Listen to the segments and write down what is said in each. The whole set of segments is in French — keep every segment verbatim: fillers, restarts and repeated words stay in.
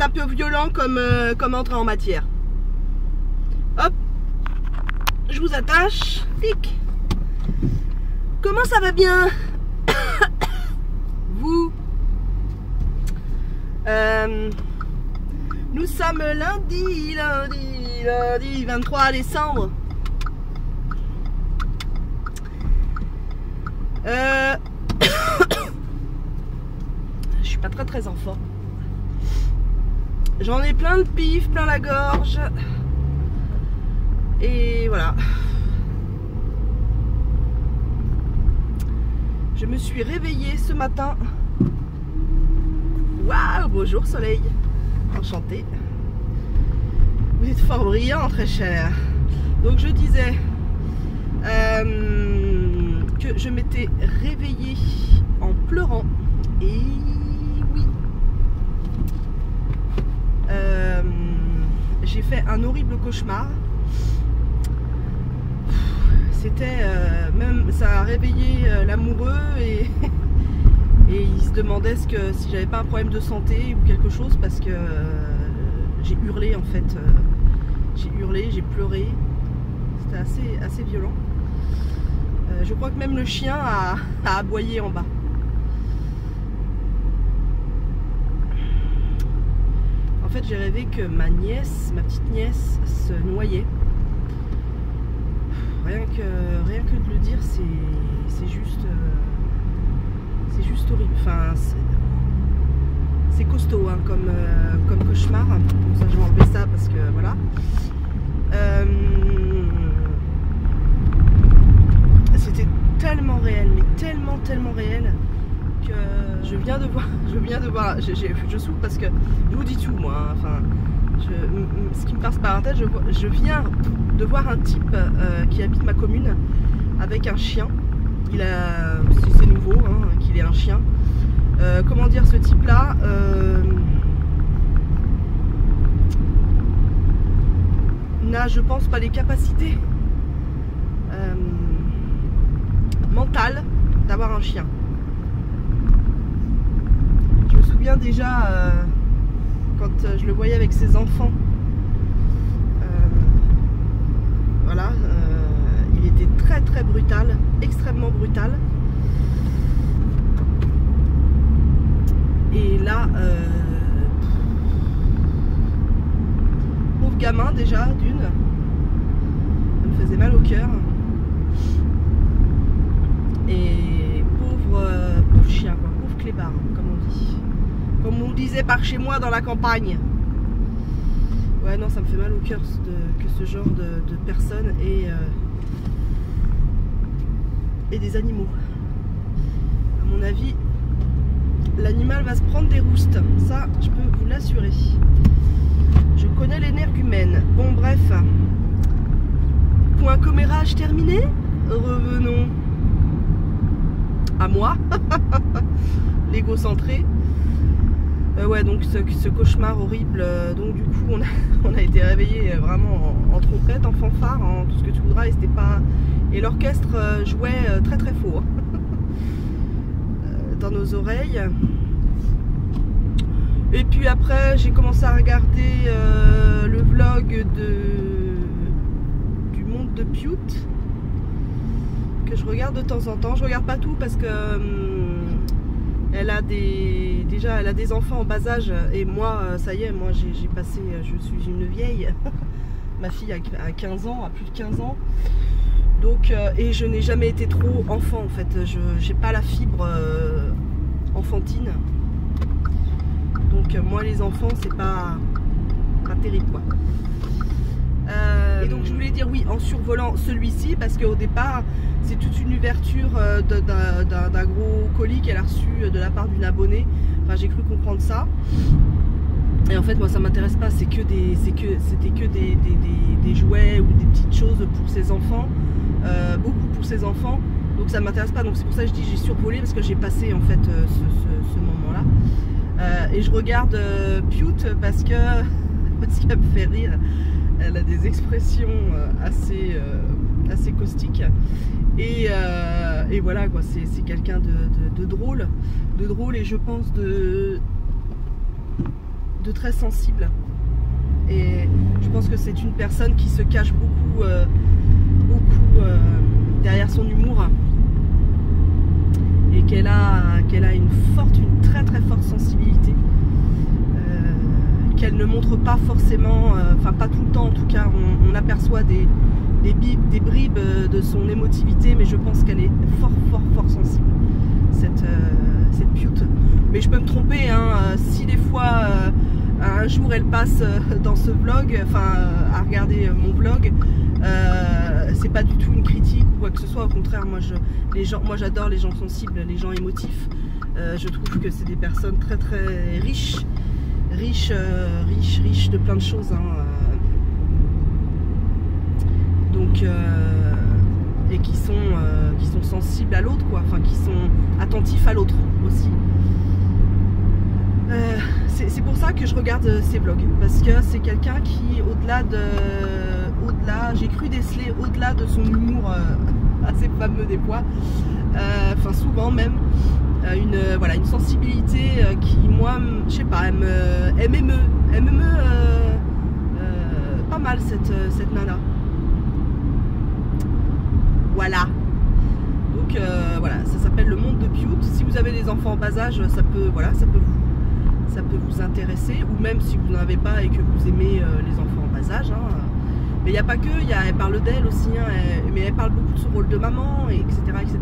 un peu violent comme, euh, comme entrée en matière. Hop, je vous attache. Pic. Comment ça va bien? Vous euh, nous sommes lundi, lundi, lundi vingt-trois décembre. Euh... Je suis pas très très en forme. J'en ai plein le pif, plein la gorge. Et voilà. Je me suis réveillée ce matin. Waouh, bonjour soleil. Enchantée. Vous êtes fort brillant, très cher. Donc je disais euh, que je m'étais réveillée en pleurant. Et oui. Euh, j'ai fait un horrible cauchemar. C'était euh, même, ça a réveillé euh, l'amoureux et, et il se demandait ce que, si j'avais pas un problème de santé ou quelque chose, parce que euh, j'ai hurlé en fait. Euh, j'ai hurlé, j'ai pleuré. C'était assez, assez violent. Euh, je crois que même le chien a, a aboyé en bas. En fait, j'ai rêvé que ma nièce, ma petite nièce, se noyait. Rien que, rien que de le dire, c'est juste, euh, c'est juste horrible. Enfin, c'est costaud hein, comme, euh, comme cauchemar. Pour ça, je vais enlever ça parce que voilà. Euh, C'était tellement réel, mais tellement, tellement réel que je viens de voir. Je viens de voir. Je, je, je souffle parce que je vous dis tout, moi. Hein, enfin. Je, ce qui me passe par la tête, je, je viens de voir un type euh, qui habite ma commune avec un chien. Il a, c'est nouveau hein, qu'il ait un chien. Euh, comment dire, ce type-là euh, n'a, je pense, pas les capacités euh, mentales d'avoir un chien. Je me souviens déjà. Euh, Quand je le voyais avec ses enfants, euh, voilà, euh, il était très très brutal, extrêmement brutal. Et là, euh, pauvre gamin déjà, d'une, ça me faisait mal au cœur. Et pauvre, euh, pauvre chien, quoi, pauvre clébard, comme on dit. Comme on disait par chez moi dans la campagne. Ouais, non, ça me fait mal au cœur de, que ce genre de, de personnes et, euh, et des animaux. À mon avis, l'animal va se prendre des roustes. Ça, je peux vous l'assurer. Je connais l'énergumène. Bon, bref. Point commérage terminé. Revenons à moi. L'égocentré. Euh, ouais, donc ce, ce cauchemar horrible, euh, donc du coup on a, on a été réveillé euh, vraiment en, en trompette, en fanfare, en tout ce que tu voudras, et c'était pas. Et l'orchestre euh, jouait euh, très très fort euh, dans nos oreilles. Et puis après j'ai commencé à regarder euh, le vlog de du monde de Pute, que je regarde de temps en temps. Je regarde pas tout parce que hum, elle a des déjà elle a des enfants en bas âge et moi ça y est, moi j'ai passé, je suis une vieille. Ma fille a quinze ans, a plus de quinze ans. Donc euh, et je n'ai jamais été trop enfant en fait. Je j'ai pas la fibre euh, enfantine. Donc euh, moi les enfants c'est pas pas terrible quoi. Euh, et donc je voulais dire oui en survolant celui-ci parce qu'au départ c'est toute une ouverture euh, d'un gros colis qu'elle a reçu de la part d'une abonnée. Enfin j'ai cru comprendre ça. Et en fait moi ça m'intéresse pas, c'est que des c'est que c'était que des, des, des, des jouets ou des petites choses pour ses enfants, euh, beaucoup pour ses enfants. Donc ça m'intéresse pas. Donc c'est pour ça que je dis j'ai survolé parce que j'ai passé en fait euh, ce, ce, ce moment là. Euh, et je regarde euh, Pute parce que parce qu'elle me fait rire. Elle a des expressions assez, euh, assez caustiques et, euh, et voilà quoi, c'est quelqu'un de, de, de drôle, de drôle et je pense de de très sensible. Et je pense que c'est une personne qui se cache beaucoup, euh, beaucoup euh, derrière son humour. Et qu'elle a, qu'elle a une forte, une très très forte sensibilité. Euh, qu'elle ne montre pas forcément, euh, enfin pas tout le temps en tout cas, on, on aperçoit des, des, des bribes de son émotivité, mais je pense qu'elle est fort fort fort sensible, cette, euh, cette pute. Mais je peux me tromper, hein, si des fois euh, un jour elle passe dans ce vlog, enfin à regarder mon vlog, euh, c'est pas du tout une critique ou quoi que ce soit, au contraire, moi je, les gens, moi j'adore les gens sensibles, les gens émotifs. Euh, je trouve que c'est des personnes très très riches, riches, euh, riches, riches de plein de choses. Hein, euh. Donc euh, et qui sont, euh, qui sont sensibles à l'autre, quoi, enfin qui sont attentifs à l'autre aussi. Euh, c'est pour ça que je regarde ces vlogs, parce que c'est quelqu'un qui, au-delà de, au-delà, j'ai cru déceler au-delà de son humour euh, assez fameux des fois, euh, enfin souvent même, euh, une euh, voilà une sensibilité euh, qui, moi, je sais pas, elle me, elle m'émeut, elle m'émeut euh, euh, pas mal cette cette nana. Voilà. Donc euh, voilà, ça s'appelle Le Monde de Pute. Si vous avez des enfants en bas âge, ça peut, voilà, ça peut vous ça peut vous intéresser, ou même si vous n'en avez pas et que vous aimez euh, les enfants en bas âge, hein. Mais il n'y a pas que, y a, elle parle d'elle aussi, hein, elle, mais elle parle beaucoup de son rôle de maman, et etc, etc,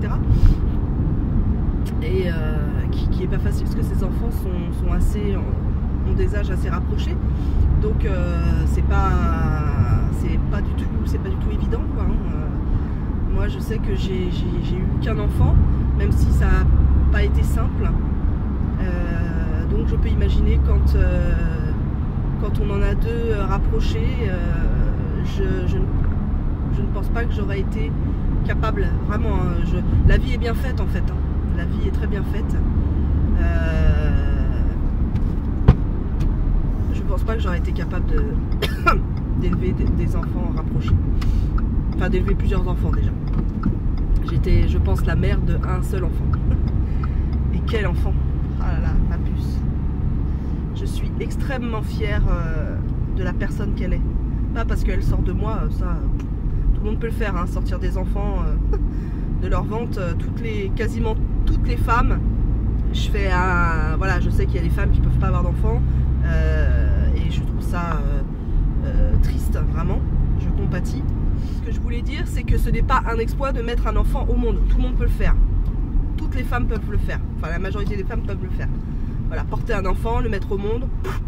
et euh, qui, qui est pas facile parce que ses enfants sont, sont assez, ont des âges assez rapprochés, donc euh, c'est pas c'est pas du tout c'est pas du tout évident, quoi, hein. Moi je sais que j'ai eu qu'un enfant, même si ça n'a pas été simple. euh, Donc je peux imaginer quand, euh, quand on en a deux euh, rapprochés, euh, je, je, je ne pense pas que j'aurais été capable, vraiment, hein, je, la vie est bien faite en fait, hein, la vie est très bien faite. Euh, je pense pas que j'aurais été capable d'élever des, des enfants rapprochés, enfin d'élever plusieurs enfants déjà. J'étais, je pense, la mère de un seul enfant. Et quel enfant! Ah là là, ma puce. Je suis extrêmement fière euh, de la personne qu'elle est. Pas parce qu'elle sort de moi, ça, tout le monde peut le faire, hein, sortir des enfants euh, de leur ventre. Euh, toutes les, quasiment toutes les femmes. Je fais un, voilà, je sais qu'il y a des femmes qui peuvent pas avoir d'enfants, euh, et je trouve ça euh, euh, triste, vraiment. Je compatis. Ce que je voulais dire, c'est que ce n'est pas un exploit de mettre un enfant au monde. Tout le monde peut le faire. Toutes les femmes peuvent le faire. Enfin, la majorité des femmes peuvent le faire. Voilà, porter un enfant, le mettre au monde.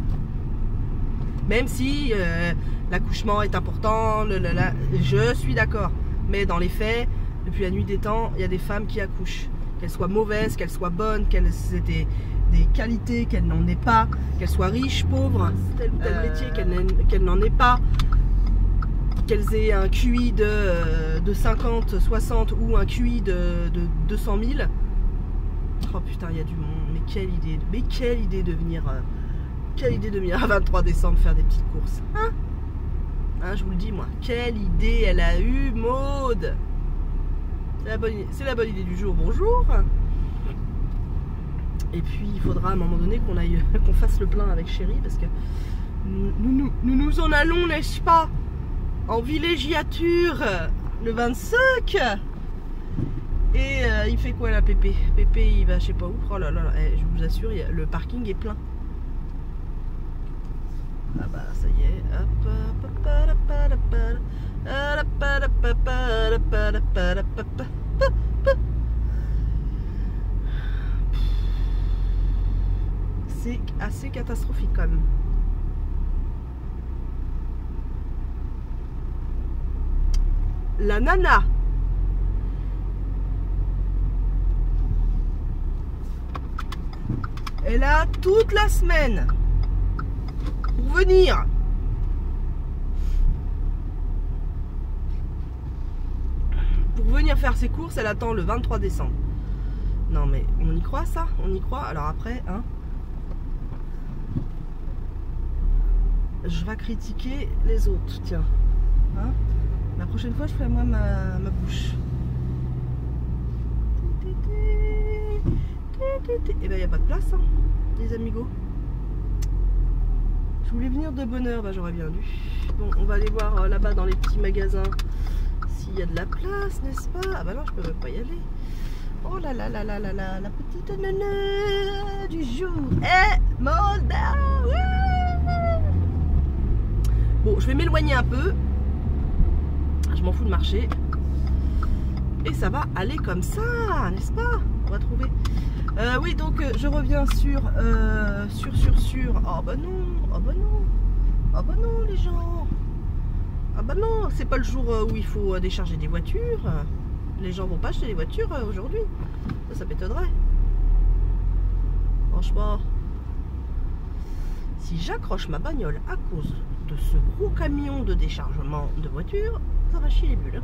Même si euh, l'accouchement est important, le, le, la, je suis d'accord. Mais dans les faits, depuis la nuit des temps, il y a des femmes qui accouchent. Qu'elles soient mauvaises, qu'elles soient bonnes, qu'elles aient des, des qualités, qu'elles n'en aient pas, qu'elles soient riches, pauvres, tel ou tel euh... métier, qu'elles n'en aient pas, qu'elles aient un Q I de, de cinquante, soixante ou un Q I de, de deux cent mille. Oh putain, il y a du monde. Mais quelle idée, mais quelle idée de venir, euh, quelle idée de venir à vingt-trois décembre faire des petites courses. Hein, hein, je vous le dis, moi. Quelle idée elle a eue, Maude. C'est la bonne, c'est la bonne idée du jour. Bonjour. Et puis il faudra à un moment donné qu'on aille, qu'on fasse le plein avec Chérie, parce que nous nous, nous, nous en allons, n'est-ce pas, en villégiature le vingt-cinq. Et euh, il fait quoi là, Pépé? Pépé il va je sais pas où. Oh là là, là. Eh, je vous assure, il y a, le parking est plein. Ah bah ça y est. C'est assez catastrophique quand même. La nana. Elle a toute la semaine pour venir. Pour venir faire ses courses, elle attend le vingt-trois décembre. Non mais on y croit ça? On y croit? Alors après, hein, je vais critiquer les autres, tiens. Hein, la prochaine fois, je ferai moi ma, ma bouche. Et ben il n'y a pas de place, hein, les amigos. voulais venir de bonne heure, bah, j'aurais bien dû. Bon, on va aller voir euh, là-bas dans les petits magasins s'il y a de la place, n'est-ce pas? Ah bah non, je peux même pas y aller. Oh là là là là là là, la petite nana du jour. Eh, Molda, ouais. Bon, je vais m'éloigner un peu. Je m'en fous de marcher. Et ça va aller comme ça, n'est-ce pas? On va trouver. Euh, oui, donc euh, je reviens sur, euh, sur, sur, sur. Oh bah non, oh bah non, oh bah non, les gens. Ah bah non, c'est pas le jour où il faut décharger des voitures. Les gens vont pas acheter des voitures aujourd'hui. Ça, ça m'étonnerait. Franchement, si j'accroche ma bagnole à cause de ce gros camion de déchargement de voitures, ça va chier les bulles.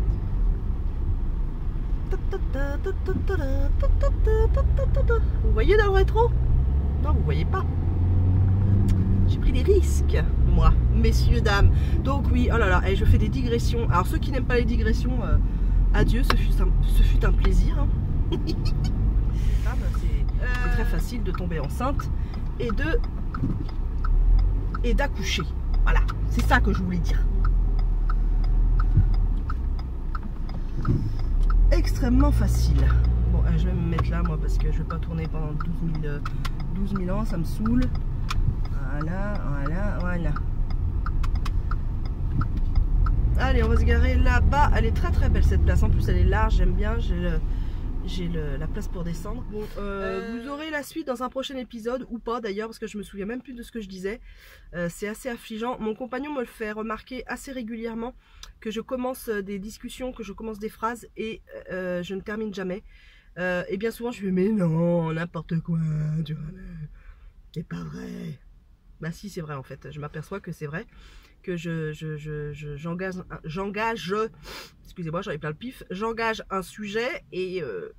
Vous voyez dans le rétro? Non, vous voyez pas. J'ai pris des risques, moi, messieurs, dames. Donc oui, oh là là, et je fais des digressions. Alors ceux qui n'aiment pas les digressions, euh, adieu, ce fut un, ce fut un plaisir. Hein. C'est très facile de tomber enceinte et de et d'accoucher. Voilà, c'est ça que je voulais dire. Extrêmement facile. Bon, euh, je vais me mettre là, moi, parce que je vais pas tourner pendant douze mille ans, ça me saoule. Voilà, voilà, voilà. Allez, on va se garer là-bas. Elle est très très belle cette place. En plus, elle est large, j'aime bien. J'ai le, j'ai la place pour descendre. Bon, euh, euh... vous aurez la suite dans un prochain épisode, ou pas d'ailleurs, parce que je me souviens même plus de ce que je disais. Euh, C'est assez affligeant. Mon compagnon me le fait remarquer assez régulièrement, que je commence des discussions, que je commence des phrases et euh, je ne termine jamais. Euh, et bien souvent, je lui dis, mais non, n'importe quoi, tu vois, c'est pas vrai. Bah si, c'est vrai en fait. Je m'aperçois que c'est vrai, que je, je, je, je, j'engage, j'engage, excusez-moi, j'en ai plein le pif, j'engage un sujet et euh,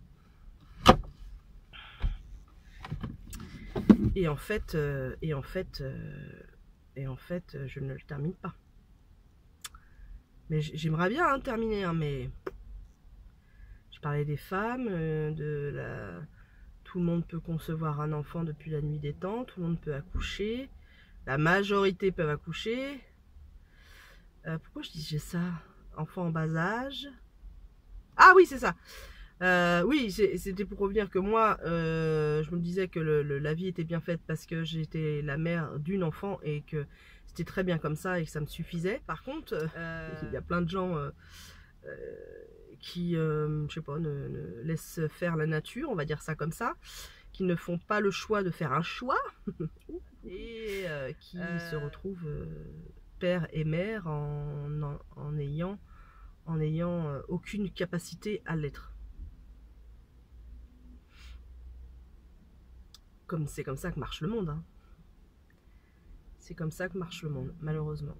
et en fait, euh, et en fait, euh, et en fait, je ne le termine pas. Mais j'aimerais bien hein, terminer, hein, mais je parlais des femmes, euh, de la... Tout le monde peut concevoir un enfant depuis la nuit des temps, tout le monde peut accoucher, la majorité peuvent accoucher. Euh, pourquoi je disais ça? Enfant en bas âge. Ah oui, c'est ça. Euh, oui, c'était pour revenir que moi, euh, je me disais que le, le, la vie était bien faite parce que j'étais la mère d'une enfant et que c'était très bien comme ça et que ça me suffisait. Par contre, euh, il y a plein de gens euh, euh, qui, euh, je sais pas, ne, ne laissent faire la nature, on va dire ça comme ça, qui ne font pas le choix de faire un choix et euh, qui euh... se retrouvent euh, père et mère en, en, en ayant, en ayant euh, aucune capacité à l'être. Comme c'est comme ça que marche le monde. Hein. C'est comme ça que marche le monde, malheureusement.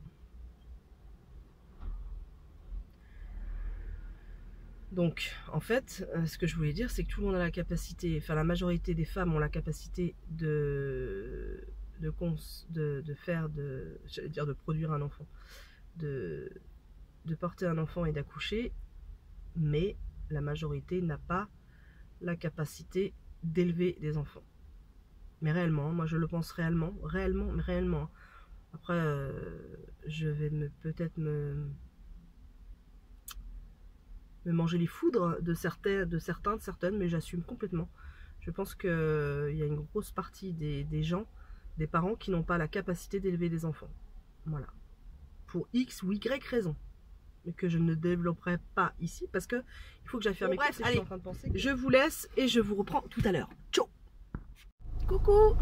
Donc, en fait, ce que je voulais dire, c'est que tout le monde a la capacité, enfin la majorité des femmes ont la capacité de, de, cons, de, de faire, de, j'allais dire de produire un enfant, de, de porter un enfant et d'accoucher, mais la majorité n'a pas la capacité d'élever des enfants. Mais réellement, moi je le pense réellement, réellement, mais réellement. Après, euh, je vais me peut-être me... me manger les foudres de certains, de certains, de certaines, mais j'assume complètement. Je pense qu'il euh, y a une grosse partie des, des gens, des parents qui n'ont pas la capacité d'élever des enfants. Voilà. Pour X ou Y raison. Mais que je ne développerai pas ici parce que il faut que j'aille faire bon, mes courses. Bref, allez, je suis en train de penser que... je vous laisse et je vous reprends tout à l'heure. Ciao. Coucou.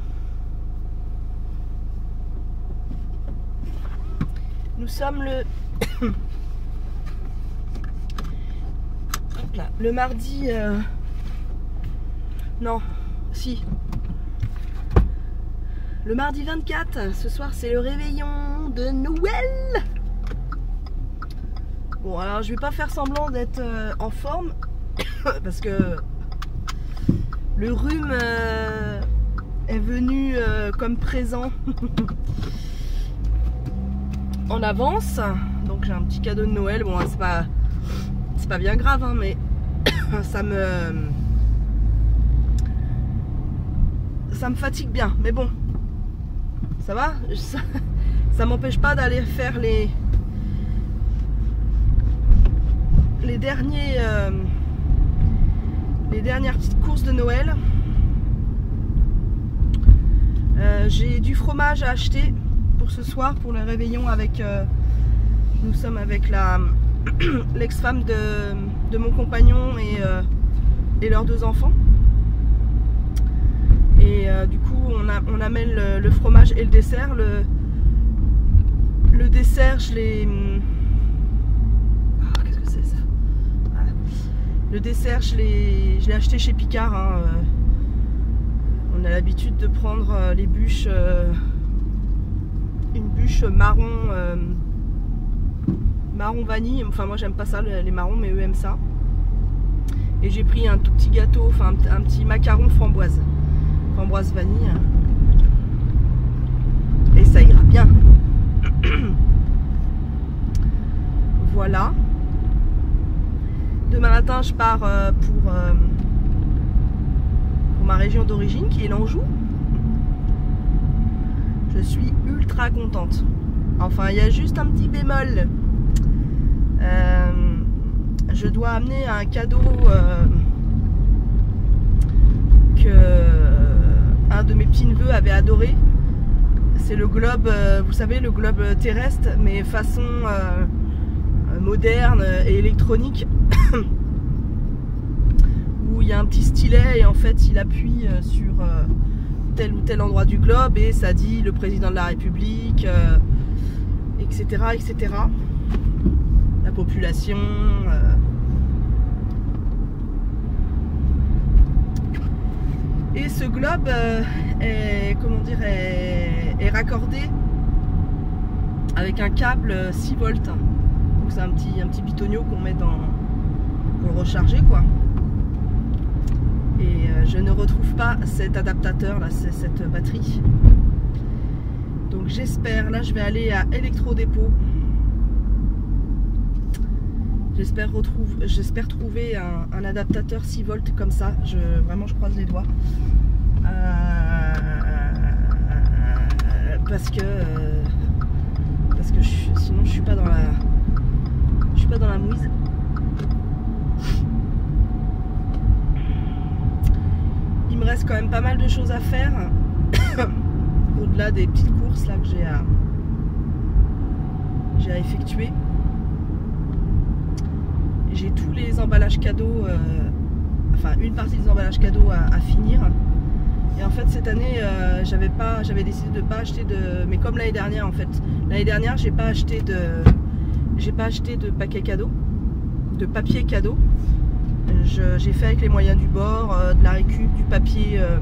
Nous sommes le... Là, le mardi euh... non si le mardi vingt-quatre, ce soir c'est le réveillon de Noël. Bon alors je vais pas faire semblant d'être euh, en forme parce que le rhume euh, est venu euh, comme présent en avance, donc j'ai un petit cadeau de Noël. Bon c'est pas c'est pas bien grave hein, mais ça me ça me fatigue bien, mais bon Ça va, ça, ça m'empêche pas d'aller faire les les derniers euh, les dernières petites courses de Noël. Euh, j'ai du fromage à acheter pour ce soir, pour le réveillon avec euh, nous sommes avec la l'ex-femme de, de mon compagnon et, euh, et leurs deux enfants. Et euh, du coup on, a, on amène le, le fromage et le dessert. Le, le dessert je l'ai... Oh, qu'est-ce que c'est ça? Voilà. Le dessert je l'ai acheté chez Picard. Hein. On a l'habitude de prendre les bûches, euh, une bûche marron, euh, marron vanille. Enfin moi j'aime pas ça les marrons, mais eux aiment ça. Et j'ai pris un tout petit gâteau, enfin un, un petit macaron framboise, framboise vanille. Et ça ira bien. Voilà. Demain matin je pars euh, pour... Euh, ma région d'origine qui est l'Anjou. Je suis ultra contente. Enfin, il y a juste un petit bémol. Euh, je dois amener un cadeau euh, que un de mes petits neveux avait adoré. C'est le globe, euh, vous savez, le globe terrestre, mais façon euh, moderne et électronique. Il y a un petit stylet et en fait il appuie sur euh, tel ou tel endroit du globe et ça dit le président de la République, euh, etc, etc. La population. Euh. Et ce globe euh, est, comment dire, est, est raccordé avec un câble six volts. Donc c'est un petit, un petit bitonio qu'on met dans pour le recharger quoi. Et euh, je ne retrouve pas cet adaptateur là, cette batterie. Donc j'espère, là je vais aller à Electro-Dépôt. J'espère retrouve, j'espère trouver un, un adaptateur six volts comme ça. Je, vraiment je croise les doigts. Euh, parce que euh, parce que je, sinon je suis pas dans la je suis pas dans la mouise. Il me reste quand même pas mal de choses à faire au-delà des petites courses là que j'ai à j'ai à effectuer. J'ai tous les emballages cadeaux, euh, enfin une partie des emballages cadeaux à, à finir. Et en fait cette année euh, j'avais pas, j'avais décidé de pas acheter de, mais comme l'année dernière en fait, l'année dernière j'ai pas acheté de, j'ai pas acheté de paquets cadeaux, de papier cadeau. J'ai fait avec les moyens du bord, euh, de la récup, du papier, euh,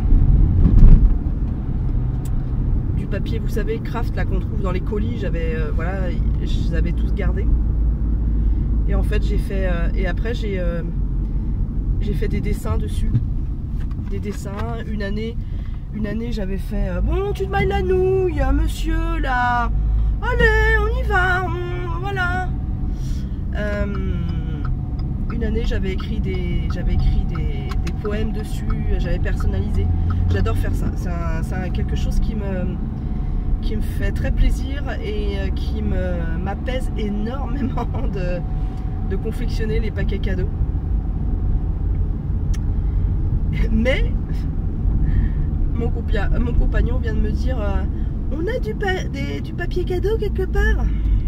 du papier, vous savez, craft là qu'on trouve dans les colis. J'avais, euh, voilà, je les avais tous gardés. Et en fait j'ai fait, euh, et après j'ai, euh, j'ai fait des dessins dessus, des dessins. Une année, une année j'avais fait, euh, bon tu te mailles la nouille, monsieur là, allez on y va, on, voilà. Euh, Une année j'avais écrit des j'avais écrit des, des poèmes dessus, j'avais personnalisé. J'adore faire ça. C'est quelque chose qui me qui me fait très plaisir et qui me m'apaise énormément de, de confectionner les paquets cadeaux. Mais mon, mon compagnon vient de me dire euh, on a du, pa des, du papier cadeau quelque part.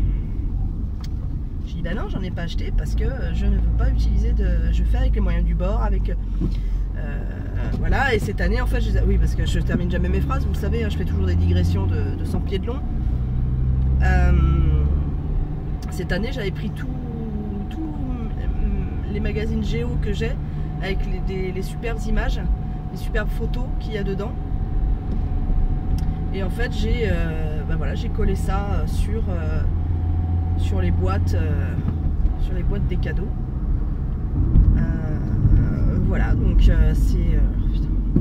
Je dis bah non, j'en ai pas acheté parce que je ne veux pas utiliser de. Je fais avec les moyens du bord, avec euh, voilà. Et cette année en fait, je... oui parce que je termine jamais mes phrases, vous le savez, hein, je fais toujours des digressions de, de cent pieds de long. Euh, cette année j'avais pris tous les magazines Géo que j'ai avec les, des, les superbes images, les superbes photos qu'il y a dedans. Et en fait j'ai euh, bah voilà, j'ai collé ça sur euh, sur les boîtes euh, sur les boîtes des cadeaux. Euh, voilà, donc euh, c'est euh,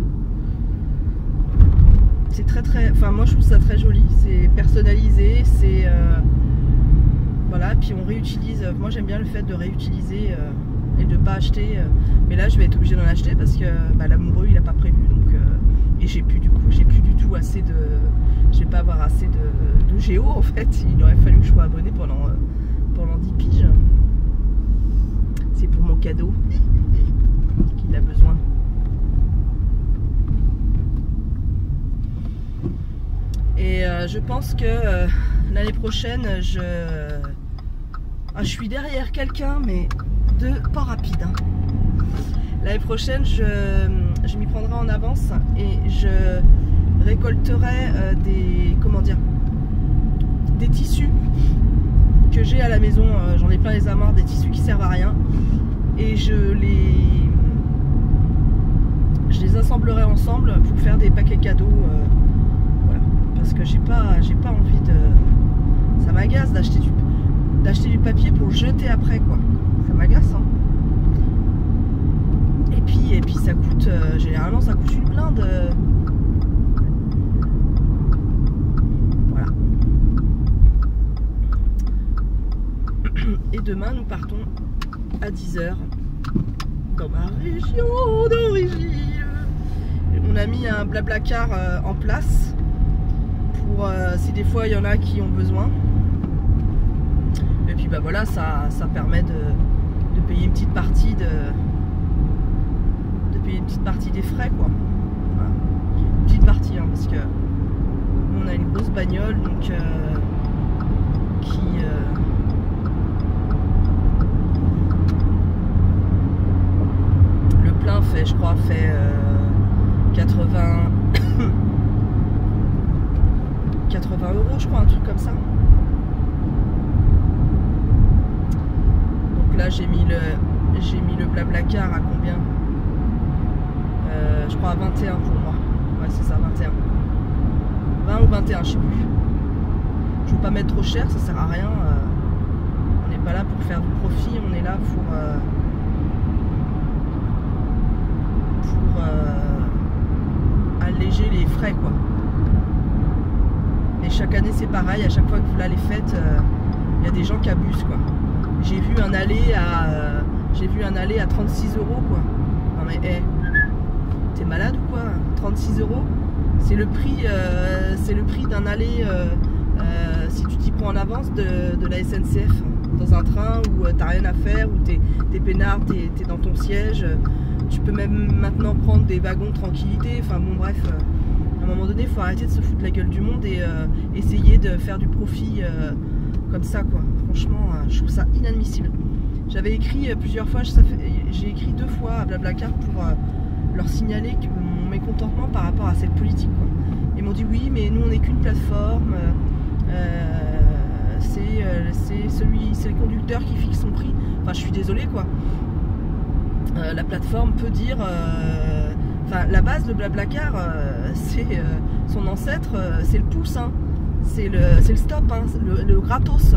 c'est très très, enfin moi je trouve ça très joli, c'est personnalisé, c'est euh, voilà, puis on réutilise. Moi j'aime bien le fait de réutiliser euh, et de pas acheter, euh, mais là je vais être obligée d'en acheter parce que bah, l'amoureux il a pas prévu, donc euh, et j'ai plus du coup j'ai plus du tout assez de je vais pas avoir assez de, de géo en fait. Il aurait fallu que je sois abonné pendant, pendant dix piges. C'est pour mon cadeau qu'il a besoin. Et euh, je pense que euh, l'année prochaine, je, ah, je suis derrière quelqu'un, mais de pas rapide. Hein. L'année prochaine, je, je m'y prendrai en avance et je récolterai euh, des, comment dire, des tissus que j'ai à la maison. Euh, J'en ai plein les amarres, des tissus qui servent à rien, et je les, je les assemblerai ensemble pour faire des paquets cadeaux. Euh, Parce que j'ai pas, j'ai pas envie de... Ça m'agace d'acheter du, d'acheter du papier pour le jeter après, quoi. Ça m'agace, hein. Et puis, et puis ça coûte... Euh, généralement, ça coûte une blinde. Euh... Voilà. Et demain, nous partons à dix heures dans ma région d'origine. On a mis un Blablacar euh, en place. Euh, si des fois il y en a qui ont besoin, et puis bah voilà, ça, ça permet de, de payer une petite partie de, de payer une petite partie des frais, quoi. Voilà. Une petite partie, hein, parce que on a une grosse bagnole, donc euh, qui euh, le plein fait, je crois, fait euh, quatre-vingts quatre-vingts euros, je crois, un truc comme ça. Donc là, j'ai mis le j'ai mis le Blablacar à combien, euh, je crois à vingt et un pour moi. Ouais, c'est ça, vingt et un. vingt ou vingt et un, je sais plus. Je veux pas mettre trop cher, ça sert à rien. Euh, on n'est pas là pour faire du profit, on est là pour euh, pour euh, alléger les frais, quoi. Et chaque année c'est pareil, à chaque fois que vous l'avez faites, il euh, y a des gens qui abusent, quoi. J'ai vu un aller à euh, j'ai vu un aller à trente-six euros, quoi. Non mais hey, t'es malade ou quoi? trente-six euros, c'est le prix euh, c'est le prix d'un aller euh, euh, si tu t'y prends en avance de, de la S N C F, dans un train où euh, t'as rien à faire, où t'es t'es peinard, t'es t'es dans ton siège. Tu peux même maintenant prendre des wagons tranquillité, enfin bon bref. Euh, À un moment donné, il faut arrêter de se foutre la gueule du monde et euh, essayer de faire du profit euh, comme ça, quoi. Franchement, euh, je trouve ça inadmissible. J'avais écrit euh, plusieurs fois, j'ai écrit deux fois à Blablacar pour euh, leur signaler que mon mécontentement par rapport à cette politique, quoi. Ils m'ont dit oui, mais nous on n'est qu'une plateforme, euh, c'est euh, celui, c'est le conducteur qui fixe son prix. Enfin, je suis désolée, quoi. Euh, la plateforme peut dire. Euh, Enfin, la base de Blablacar, euh, c'est euh, son ancêtre, euh, c'est le pouce, hein. C'est le, le stop, hein, le, le gratos.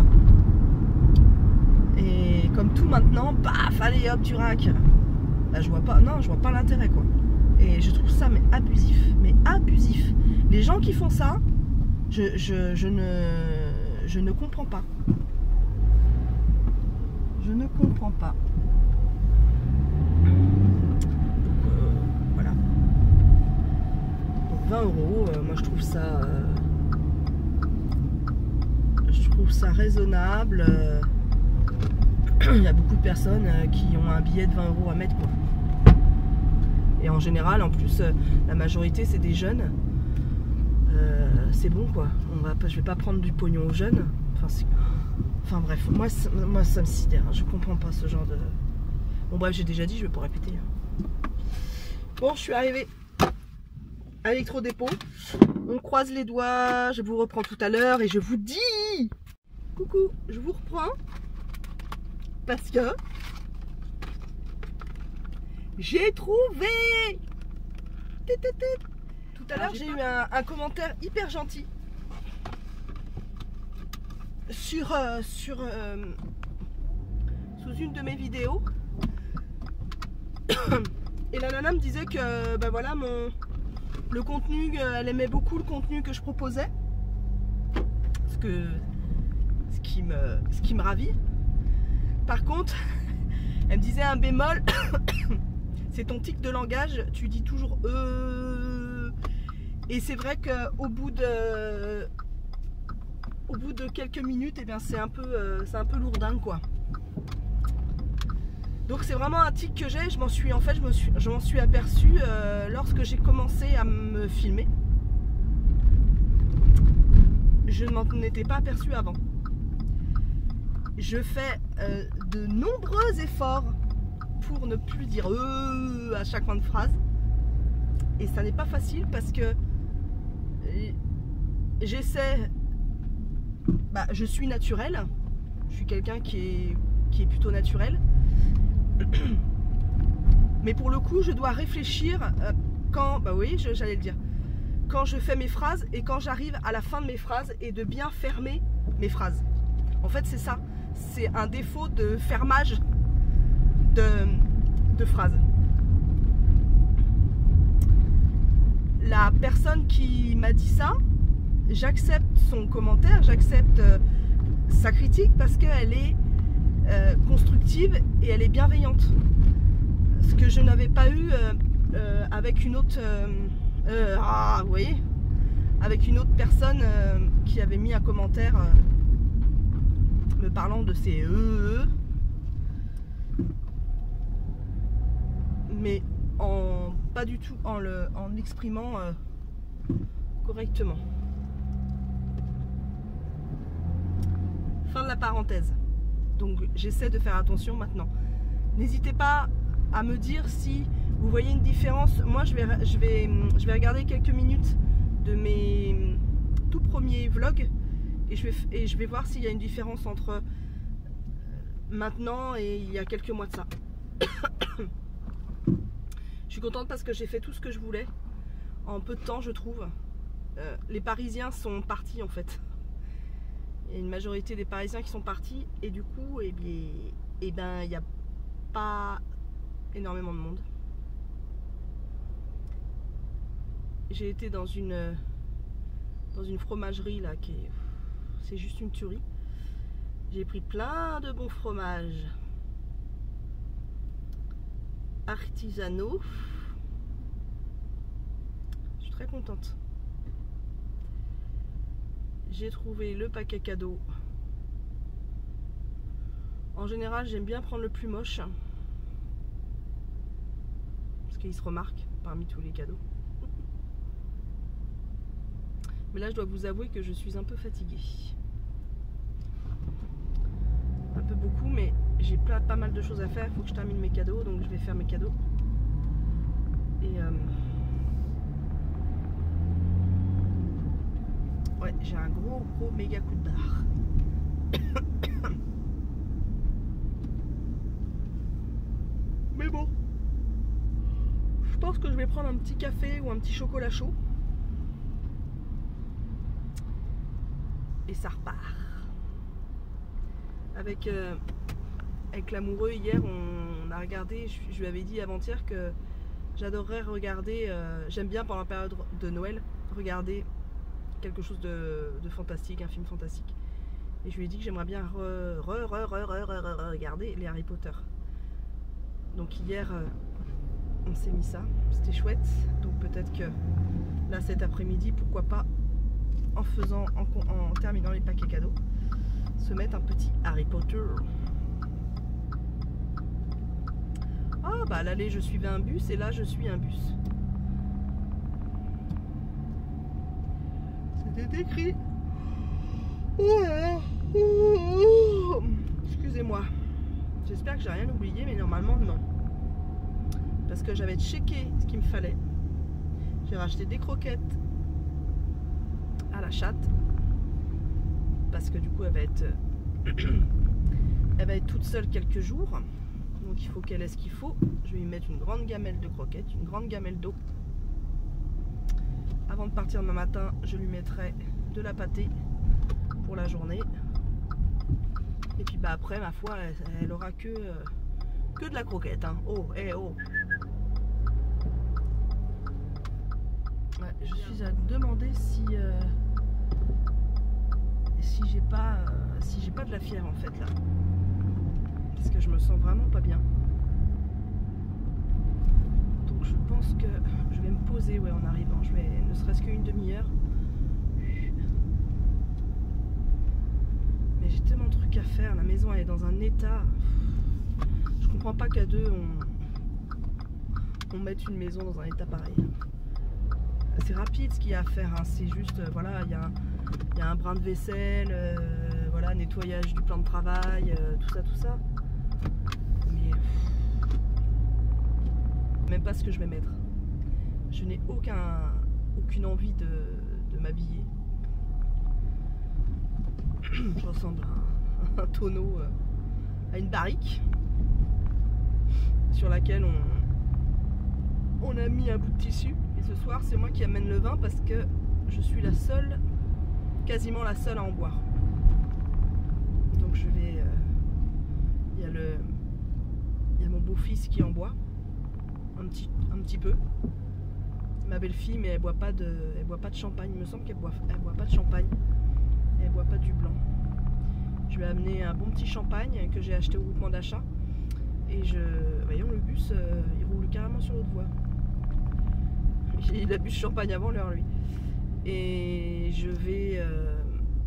Et comme tout maintenant, paf, allez hop, tu rack. Bah, je vois pas, non, je vois pas l'intérêt, quoi. Et je trouve ça mais abusif, mais abusif. Les gens qui font ça, je, je, je ne, je ne comprends pas. Je ne comprends pas. vingt euros, euh, moi je trouve ça euh, je trouve ça raisonnable. Euh, il y a beaucoup de personnes euh, qui ont un billet de vingt euros à mettre, quoi. Et en général, en plus, euh, la majorité c'est des jeunes. Euh, c'est bon, quoi. On va, je vais pas prendre du pognon aux jeunes. Enfin, enfin bref, moi, moi ça me sidère. Je comprends pas ce genre de. Bon bref, j'ai déjà dit, je vais pas répéter. Bon, je suis arrivée à l'électrodépôt. On croise les doigts. Je vous reprends tout à l'heure et je vous dis coucou, je vous reprends parce que j'ai trouvé. Tout à l'heure, j'ai eu un, un commentaire hyper gentil sur euh, sur euh, sous une de mes vidéos. Et la nana me disait que ben voilà, mon le contenu, elle aimait beaucoup le contenu que je proposais, ce que ce qui me ce qui me ravit. Par contre, elle me disait un bémol, c'est ton tic de langage, tu dis toujours euh Et c'est vrai qu'au bout de au bout de quelques minutes, eh bien c'est un peu euh, c'est un peu lourdingue quoi. Donc c'est vraiment un tic que j'ai. Je m'en suis en fait je me suis je m'en suis aperçue euh, lorsque j'ai commencé à me filmer. Je ne m'en étais pas aperçue avant. Je fais euh, de nombreux efforts pour ne plus dire euh à chaque fin de phrase. Et ça n'est pas facile parce que j'essaie, bah, je suis naturelle, je suis quelqu'un qui est, qui est plutôt naturel. Mais pour le coup, je dois réfléchir euh, quand, bah oui, j'allais le dire, quand je fais mes phrases et quand j'arrive à la fin de mes phrases et de bien fermer mes phrases. En fait, c'est ça, c'est un défaut de fermage de, de phrases. La personne qui m'a dit ça, j'accepte son commentaire, j'accepte euh, sa critique parce qu'elle est euh, constructive et elle est bienveillante. Ce que je n'avais pas eu euh, euh, avec une autre, euh, euh, ah, vous voyez, avec une autre personne euh, qui avait mis un commentaire euh, me parlant de ses euh, mais en pas du tout en le en l'exprimant euh, correctement. Fin de la parenthèse. Donc j'essaie de faire attention maintenant. N'hésitez pas à me dire si vous voyez une différence. Moi je vais je vais je vais regarder quelques minutes de mes tout premiers vlogs et je vais et je vais voir s'il y a une différence entre maintenant et il y a quelques mois de ça. Je suis contente parce que j'ai fait tout ce que je voulais en peu de temps, je trouve. Euh, les Parisiens sont partis en fait. Il y a une majorité des Parisiens qui sont partis et du coup, eh bien, eh ben, il n'y a pas énormément de monde. J'ai été dans une dans une fromagerie là qui est, c'est juste une tuerie. J'ai pris plein de bons fromages artisanaux. Je suis très contente. J'ai trouvé le paquet cadeau. En général, j'aime bien prendre le plus moche parce qu'il se remarque parmi tous les cadeaux. Mais là, je dois vous avouer que je suis un peu fatiguée. Un peu beaucoup, mais j'ai pas, pas mal de choses à faire. Il faut que je termine mes cadeaux, donc je vais faire mes cadeaux. Et euh... ouais, j'ai un gros, gros, méga coup de barre. Mais bon, je pense que je vais prendre un petit café ou un petit chocolat chaud. Et ça repart. Avec, euh, avec l'amoureux, hier, on, on a regardé, je, je lui avais dit avant-hier que j'adorerais regarder, euh, j'aime bien pendant la période de Noël, regarder quelque chose de, de fantastique, un film fantastique. Et je lui ai dit que j'aimerais bien re, re, re, re, re, re, re, regarder les Harry Potter. Donc hier, euh, on s'est mis ça, c'était chouette. Donc peut-être que là cet après-midi, pourquoi pas, en faisant, en, en terminant les paquets cadeaux, se mettre un petit Harry Potter. Ah oh, bah à l'aller je suivais un bus et là je suis un bus. C'était écrit. Excusez-moi. J'espère que j'ai rien oublié, mais normalement non. Parce que j'avais checké ce qu'il me fallait. J'ai racheté des croquettes à la chatte. Parce que du coup elle va être elle va être toute seule quelques jours. Donc il faut qu'elle ait ce qu'il faut. Je vais lui mettre une grande gamelle de croquettes, une grande gamelle d'eau. Avant de partir demain matin, je lui mettrai de la pâtée pour la journée. Et puis bah après, ma foi, elle, elle aura que, euh, que de la croquette. Hein. Oh, eh hey, oh. Ouais, je suis à demander si euh, si j'ai pas euh, si j'ai pas de la fièvre en fait là. Parce que je me sens vraiment pas bien. Donc je pense pense que je vais me poser ouais, en arrivant. Je vais ne serait-ce qu'une demi-heure. Mais j'ai tellement de trucs à faire. La maison elle est dans un état. Je comprends pas qu'à deux on, on mette une maison dans un état pareil. C'est rapide ce qu'il y a à faire. Hein. C'est juste, euh, voilà, il y, y a un brin de vaisselle, euh, voilà, nettoyage du plan de travail, euh, tout ça, tout ça. Mais même pas ce que je vais mettre. Je n'ai aucun, aucune envie de, de m'habiller. Je ressemble à un, un tonneau, euh, à une barrique sur laquelle on, on a mis un bout de tissu. Et ce soir, c'est moi qui amène le vin parce que je suis la seule, quasiment la seule à en boire. Donc je vais, euh, il y a le, il y a mon beau-fils qui en boit. Un petit, un petit peu. Ma belle-fille, mais elle boit pas de, elle boit pas de champagne. Il me semble qu'elle boit, elle boit pas de champagne. Et elle boit pas du blanc. Je vais amener un bon petit champagne que j'ai acheté au groupement d'achat. Et je, voyons le bus, euh, il roule carrément sur l'autre voie. Il a bu ce champagne avant l'heure lui. Et je vais, euh,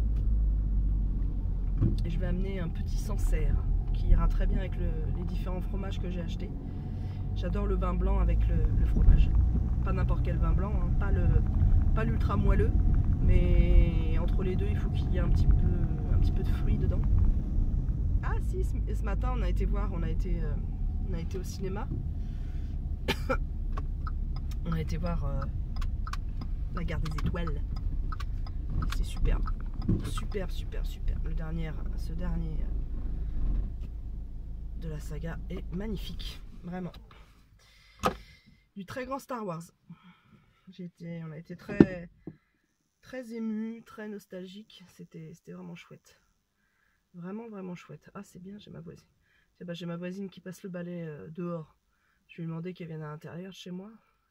je vais amener un petit Sancerre qui ira très bien avec le, les différents fromages que j'ai achetés. J'adore le vin blanc avec le, le fromage. Pas n'importe quel vin blanc, hein. Pas le, pas l'ultra moelleux, mais entre les deux, il faut qu'il y ait un petit peu, un petit peu de fruits dedans. Ah si, ce, ce matin, on a été voir, on a été, euh, on a été au cinéma. On a été voir euh, la Gare des Étoiles. C'est superbe, superbe, superbe, superbe. Le dernier, ce dernier de la saga est magnifique, vraiment. Du très grand Star Wars. J'ai été, on a été très, très émus, très nostalgique. C'était, c'était vraiment chouette. Vraiment, vraiment chouette. Ah, c'est bien, j'ai ma voisine. Bah, j'ai ma voisine qui passe le balai euh, dehors. Je lui ai demandé qu'elle vienne à l'intérieur chez moi.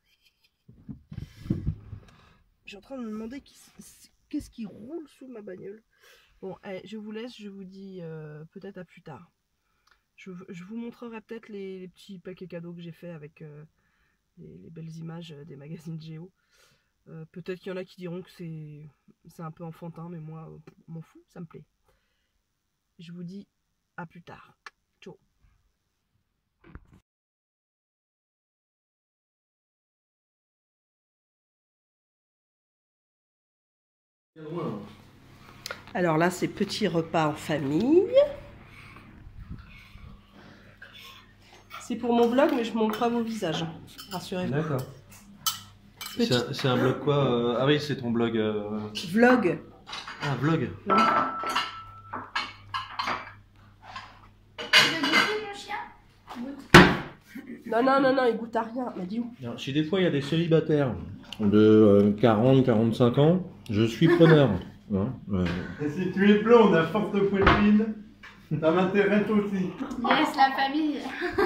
Je suis en train de me demander qu'est-ce qui roule sous ma bagnole. Bon, allez, je vous laisse, je vous dis euh, peut-être à plus tard. Je, je vous montrerai peut-être les, les petits paquets cadeaux que j'ai fait avec euh, les, les belles images des magazines Géo. Euh, peut-être qu'il y en a qui diront que c'est un peu enfantin, mais moi, euh, m'en fous, ça me plaît. Je vous dis à plus tard. Ciao. Alors là, c'est petit repas en famille. C'est pour mon vlog, mais je ne montre pas vos visages. Rassurez-vous. D'accord. C'est un, un blog quoi euh... Ah oui, c'est ton blog. Euh... Vlog. Ah, vlog. Non. Non, non, non, non, il goûte à rien. Mais dis où? Si des fois il y a des célibataires de euh, quarante à quarante-cinq ans, je suis preneur. Hein, ouais. Et si tu es blonde à forte poitrine, ça m'intéresse aussi. Yes, la famille.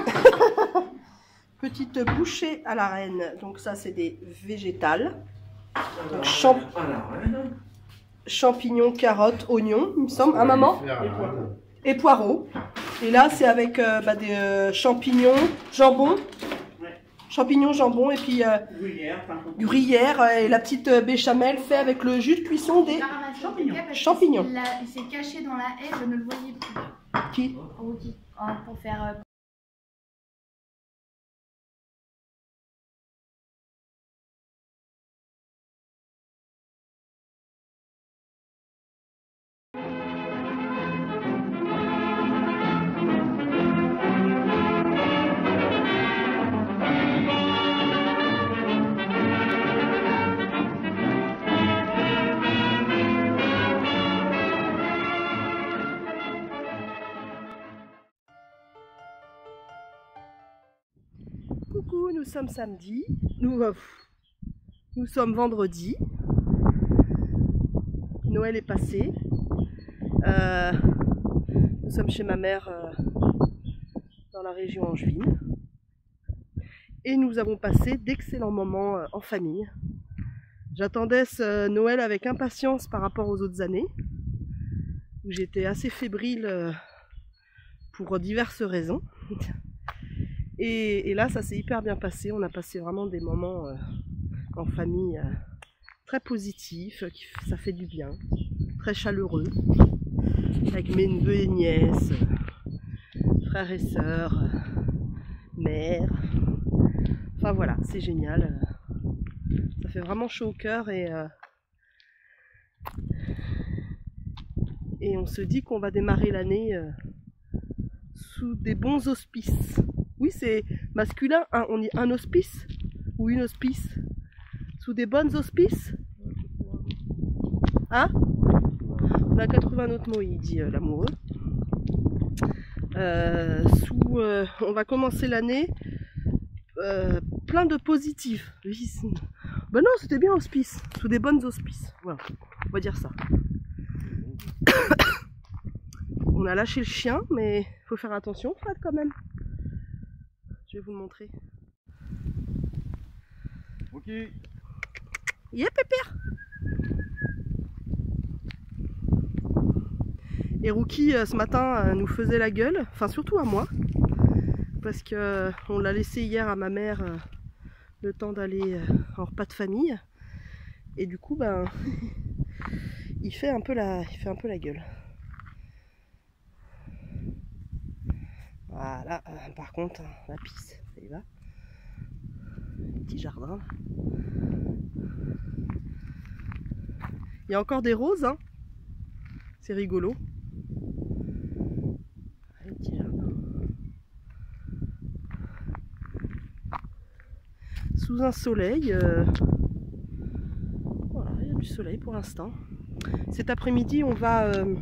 Petite bouchée à la reine. Donc ça, c'est des végétales. Donc, champ... champignons, carottes, oignons, il me semble. Un maman et poireaux. Et là, c'est avec euh, bah, des euh, champignons, jambon. Ouais. Champignons, jambon et puis euh, gruyère, gruyère euh, et la petite euh, béchamel fait avec le jus de cuisson des champignons. champignons. Il s'est caché dans la haie, je ne le voyais plus. Qui? Rudy, pour faire... Euh... Coucou, nous sommes samedi, nous, euh, nous sommes vendredi, Noël est passé, euh, nous sommes chez ma mère euh, dans la région angevine et nous avons passé d'excellents moments euh, en famille. J'attendais ce Noël avec impatience par rapport aux autres années où j'étais assez fébrile euh, pour diverses raisons. Et, et là, ça s'est hyper bien passé. On a passé vraiment des moments euh, en famille euh, très positifs, qui, ça fait du bien, très chaleureux, avec mes neveux et nièces, frères et sœurs, mères. Enfin voilà, c'est génial. Ça fait vraiment chaud au cœur et, euh, et on se dit qu'on va démarrer l'année euh, sous des bons auspices. Oui, c'est masculin, hein, on dit un hospice ou une hospice. Sous des bonnes auspices. Hein? On a quatre-vingts autres mots, il dit euh, l'amoureux. Euh, sous, euh, on va commencer l'année euh, plein de positifs. Ben non, c'était bien hospice, sous des bonnes auspices. Voilà, on va dire ça. On a lâché le chien, mais il faut faire attention, Fred, quand même. Je vais vous le montrer. Ok. Yé, pépère. Et Rookie, euh, ce matin, euh, nous faisait la gueule, enfin surtout à moi, parce que euh, on l'a laissé hier à ma mère euh, le temps d'aller euh, en repas de famille, et du coup, ben, il fait un peu la, il fait un peu la gueule. Voilà. Euh, par contre, la pisse, ça y va. Petit jardin. Il y a encore des roses, hein. C'est rigolo. Un petit jardin. Sous un soleil. Euh... Voilà, il y a du soleil pour l'instant. Cet après-midi, on va, euh...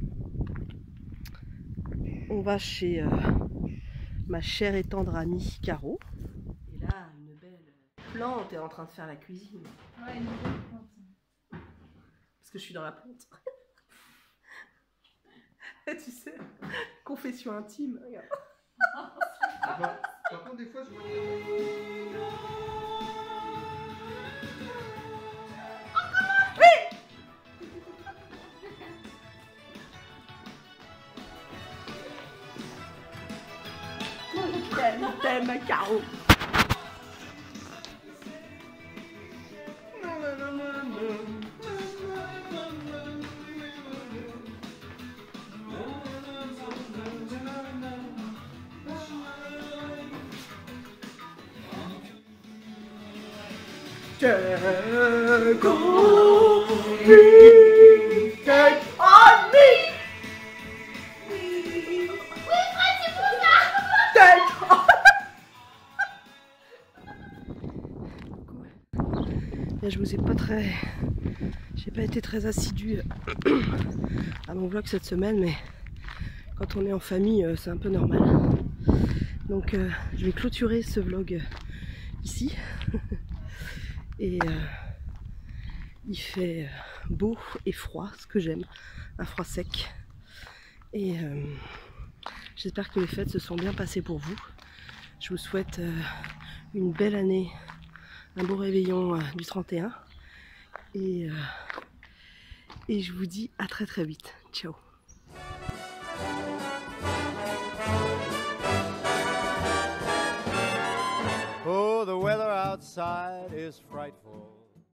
on va chez euh... ma chère et tendre amie Caro. Et là, une belle plante est en train de faire la cuisine. Ouais, une belle plante. Parce que je suis dans la plante. Tu sais, confession intime. Regarde. Par, par contre, des fois, je vois. T'aime, t'aime, Caro. Take on me. Je vous ai pas très, j'ai pas été très assidue à mon vlog cette semaine, mais quand on est en famille, c'est un peu normal. Donc euh, je vais clôturer ce vlog ici. Et euh, il fait beau et froid, ce que j'aime, un froid sec. Et euh, j'espère que les fêtes se sont bien passées pour vous. Je vous souhaite euh, une belle année, un beau réveillon euh, du trente et un. Et, euh, et je vous dis à très très vite. Ciao. Oh, the weather outside is frightful.